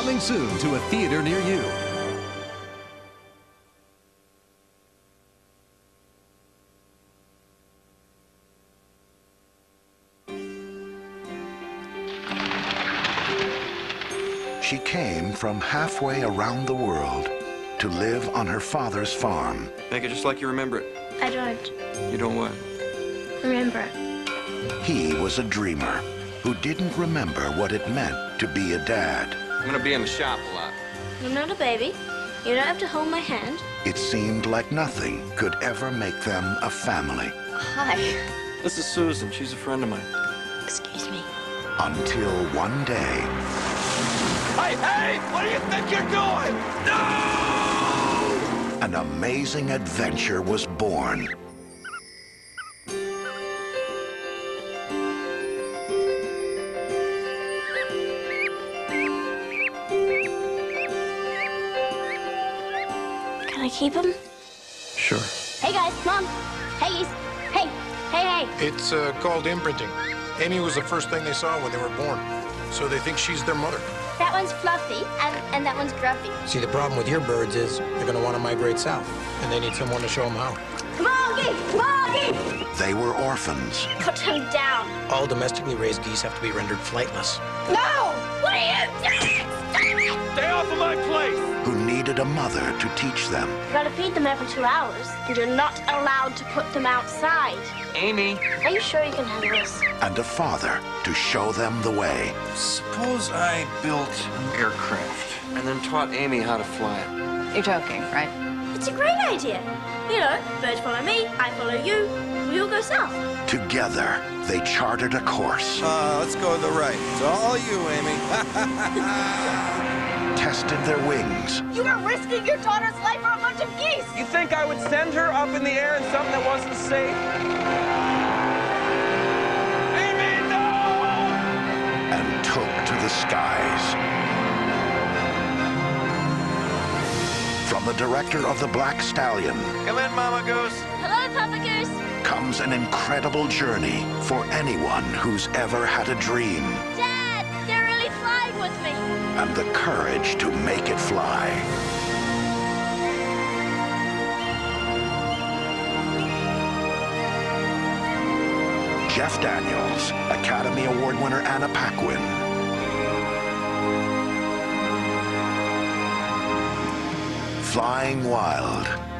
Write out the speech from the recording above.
Coming soon to a theater near you. She came from halfway around the world to live on her father's farm. Make it just like you remember it. I don't You don't what? remember it. He was a dreamer who didn't remember what it meant to be a dad. I'm gonna be in the shop a lot. I'm not a baby. You don't have to hold my hand. It seemed like nothing could ever make them a family. Hi. This is Susan. She's a friend of mine. Excuse me. Until one day, Hey, hey! What do you think you're doing? No! an amazing adventure was born. Can I keep him? Sure. Hey, guys. Mom. Hey, hey. Hey, hey. It's called imprinting. Amy was the first thing they saw when they were born, so they think she's their mother. That one's Fluffy, and that one's Gruffy. See, the problem with your birds is they're going to want to migrate south, and they need someone to show them how. Come on, geese! Come on, geese! They were orphans Put him down. All domestically raised geese have to be rendered flightless. No! What are you doing? Stop it! Stay off of my place! who needed a mother to teach them. You gotta feed them every 2 hours. And you're not allowed to put them outside. Amy. Are you sure you can handle this? And a father to show them the way. Suppose I built an aircraft and then taught Amy how to fly it. You're joking, right? It's a great idea. You know, birds follow me, I follow you. We all go south. Together, they charted a course, Let's go to the right. It's all you, Amy. tested their wings, You are risking your daughter's life for a bunch of geese. You think I would send her up in the air in something that wasn't safe? Amy, no! and took to the skies. From the director of The Black Stallion Come in, Mama Goose. Hello, Papa Goose. comes an incredible journey for anyone who's ever had a dream Dad, they're really flying with me. and the courage to make it fly. Jeff Daniels, Academy Award winner Anna Paquin, Flying Wild.